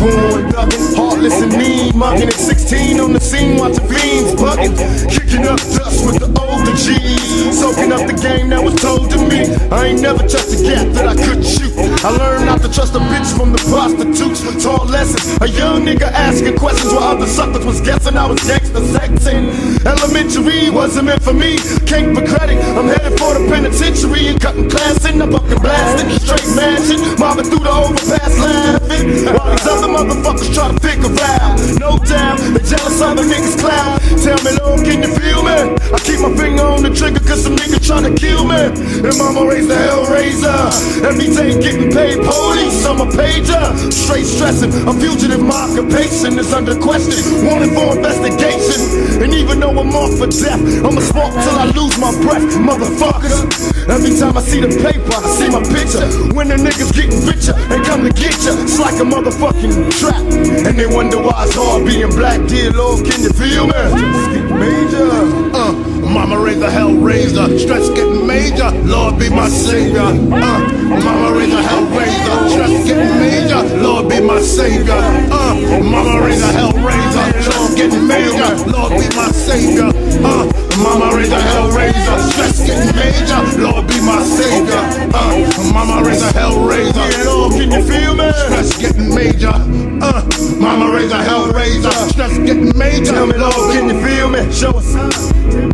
Born thuggin', heartless and mean, mugging at 16 on the scene, watching fiends bugging, kicking up dust with the older G's, soaking up the game that was told to me. I ain't never touched a gap that I couldn't shoot. I learned not to trust a bitch from the prostitutes. Taught lessons, a young nigga asking questions while other suckers was guessing I was gangster sexing. Elementary wasn't meant for me, can't be credit. I'm headed for the penitentiary and cutting class in the fucking blasting, straight mashing, mobbing through the overpass laughing, while these other motherfuckers try to pick a round. No doubt, they jealous of the niggas clown. Tell me, Lord, can you feel me? I keep my finger on the trigger cause some nigga tryna kill me. And mama raised the hellraiser, every day getting paid police, I'm a pager. Straight stressing, a fugitive, my occupation is under question, wanted for investigation. And even though I'm off for death, I'ma smoke till I lose my breath, motherfuckers. Every time I see the paper, I see my picture. When the niggas getting richer, they come to get ya. It's like a motherfucking trap, and they wonder why it's hard being black. Dear Lord, can you feel me? Major, Mama raised a hellraiser, stress getting major, Lord be my savior. Mama raised a hellraiser, stress getting major, Lord be my savior. Mama raised a hellraiser, stress getting major, Lord be my savior. Mama raised a hellraiser, stress getting major, Lord be my savior. Mama raised a hellraiser, Lord, can you feel me? stress getting major. Mama raised a hellraiser, stress getting major. Tell me, Lord, can you feel me? Show us signs.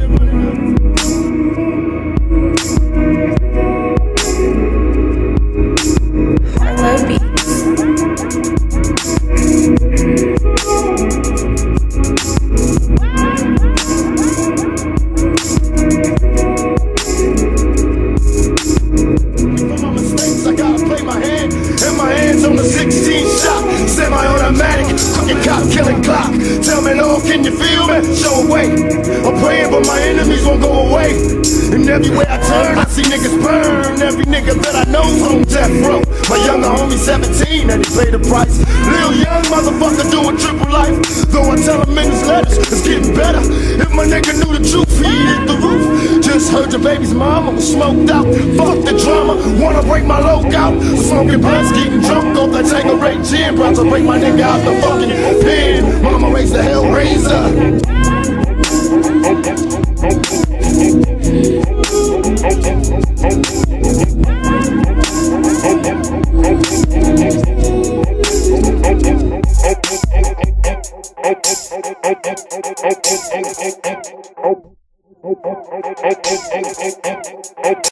On the 16 shot, semi-automatic, cooking cop, killing clock. Tell me, Lord, can you feel me? Show away. I'm praying, but my enemies won't go away. And everywhere I turn, I see niggas burn. Every nigga that I know's on death row. My younger homie 17, and he paid the price. Lil young motherfucker doing triple life. Though I tell him in his letters, it's getting better. If my nigga knew the truth, he'd hit the roof. Just heard your baby's mama was smoked out. Fuck the drama, wanna break my logout. Smoking blunts, getting drunk off that Tanqueray gin. About to break my nigga out the fucking pen. Mama raised the hellraiser.